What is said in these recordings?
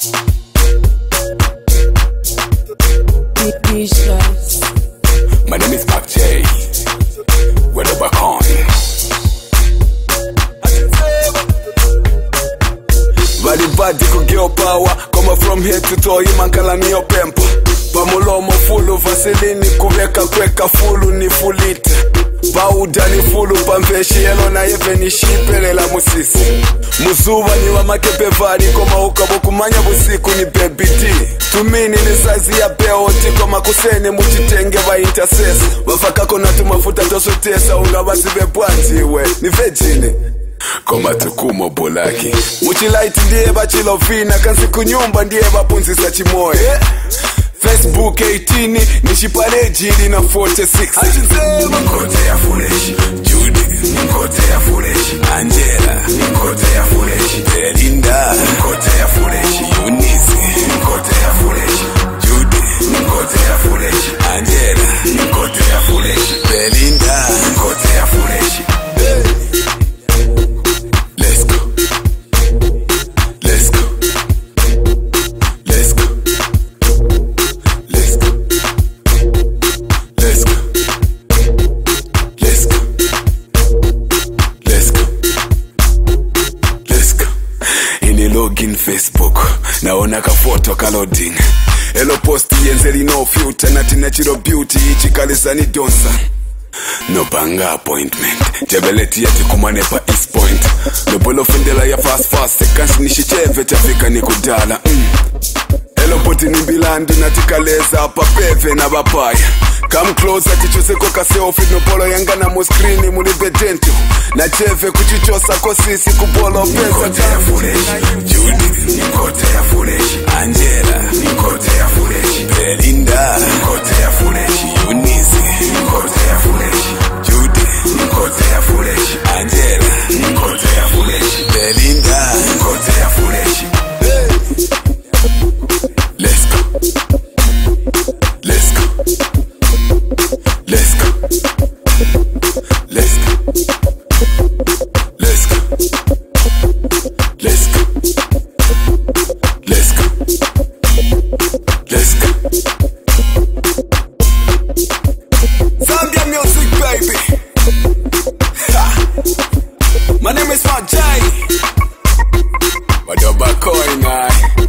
My name is Mark J. We're the back on. Valibadi ku girl power. Come from here to toe, mankala ni opempa. Pamulomo fulu, vaselini kuveka kweka fulu ni fulita. Bauda ni fulu, pamveshi yelo na yeve ni shipele la musisi. Muzuva ni wa makepe vari, koma ukabo kumanya busiku ni baby D. Tumini ni sazi ya beoti, koma kusene mutitenge va intercess. Wafakako na tumafuta tosotesa, unga basibe pwanti we, ni vegini. Koma tukumo bolaki Muchilaiti ndiye bachilovina, kansi kunyumba ndiye bapunzisa chimoye. Facebook 18, nishipale jili na 46. Nkote ya Fuleshi, Judy, Nkote ya Fuleshi, Angela, Nkote ya Fuleshi, Belinda, Nkote ya Fuleshi, Eunice, Nkote ya Fuleshi, Judy, Nkote ya Fuleshi, Angela, Nkote ya Fuleshi, Belinda, Nkote ya Fuleshi. Let's go. Let's go. Let's go. Let's go. Let's go. Let's go. Let's go. Let's go. Ini login Facebook, naona ka photo ka loading. Hello post yenzeli no filter, nati natural beauty ichikalisa ni donsa. No banga appointment, jebeleti yati kumane pa East Point. No bolo fendela ya fast sekansi nishicheve chafika ni kudala. Hello poti ni bilandi natikaleza pa peve na bapaya. Come closer tichose kwa kaseofi no bolo yanga na muskrini mulibedento. Na cheve kuchichosa kwa sisi kubolo pesa. Nkote ya Fuleshi, Judy, Nkote ya Fuleshi, Angela, Nkote ya Fuleshi, Belinda, Nkote ya Fuleshi, Eunice, Nkote ya Fuleshi, Judy, Nkote ya Fuleshi, Angela, Nkote ya Fuleshi, Belinda, Nkote ya Fuleshi. Let's go. Let's go. Let's go. Let's go. Let's go. Let's go. Let's go. Let's go. Zambian music, baby. Ha. My name is Mark J. Wadoba coin,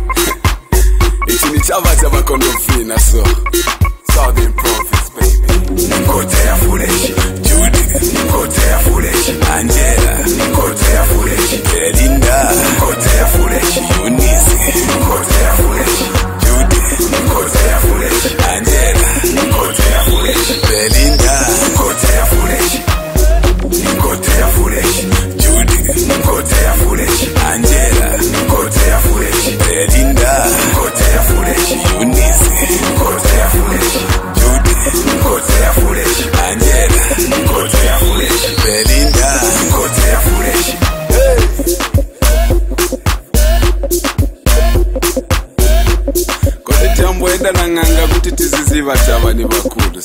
Chavaza bakondofina so Southern Prophets, baby. Nkote ya Fuleshi, Judy, Nkote ya Fuleshi, Angela, Nkote ya Fuleshi, Belinda, Nkote ya Fuleshi, Eunice, Nkote ya Fuleshi, Judy, Nkote ya Fuleshi, Angela, Nkote ya Fuleshi, Belinda, Nkote ya Fuleshi, Nkote ya Fuleshi, Judy, Nkote ya Fuleshi, Angela, Nkote ya Fuleshi, Belinda, Nkote ya Fuleshi, Eunice, Nkote ya Fuleshi, Judy, Nkote ya Fuleshi, Angela, Nkote ya Fuleshi, Belinda, Nkote ya Fuleshi. Kote jambo enda na nganga kuti tiziziva chava ni bakulu.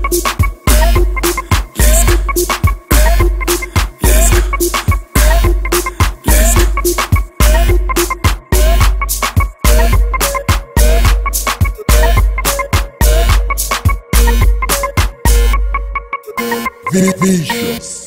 Let's go. Let's go. Let's go. Vicious.